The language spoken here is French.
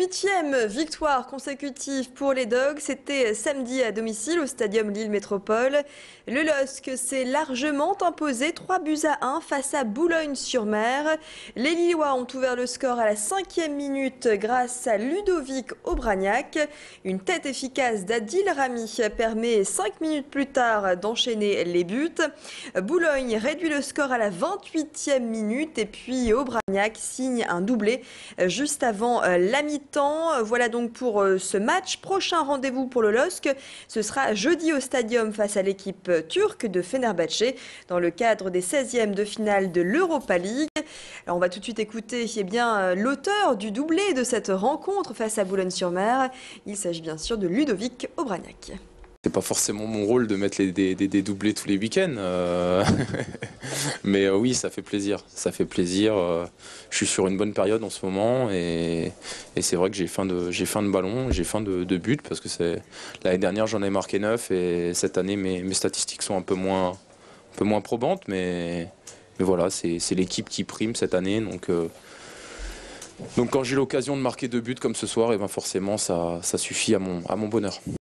8e victoire consécutive pour les Dogs. C'était samedi à domicile au Stadium Lille Métropole. Le LOSC s'est largement imposé 3-1 face à Boulogne-sur-Mer. Les Lillois ont ouvert le score à la 5e minute grâce à Ludovic Obraniak. Une tête efficace d'Adil Rami permet 5 minutes plus tard d'enchaîner les buts. Boulogne réduit le score à la 28e minute et puis Obraniak signe un doublé juste avant la mi-temps. Voilà donc pour ce match. Prochain rendez-vous pour le LOSC, ce sera jeudi au Stadium face à l'équipe turque de Fenerbahçe dans le cadre des 16e de finale de l'Europa League. Alors on va tout de suite écouter l'auteur du doublé de cette rencontre face à Boulogne-sur-Mer. Il s'agit bien sûr de Ludovic Obraniak. C'est pas forcément mon rôle de mettre des doublés tous les week-ends, mais oui, ça fait plaisir. Ça fait plaisir. Je suis sur une bonne période en ce moment et c'est vrai que j'ai faim de ballon, j'ai faim de but parce que l'année dernière j'en ai marqué 9 et cette année mes statistiques sont un peu moins probantes, mais voilà, c'est l'équipe qui prime cette année, donc quand j'ai l'occasion de marquer 2 buts comme ce soir, et ben forcément ça suffit à mon bonheur.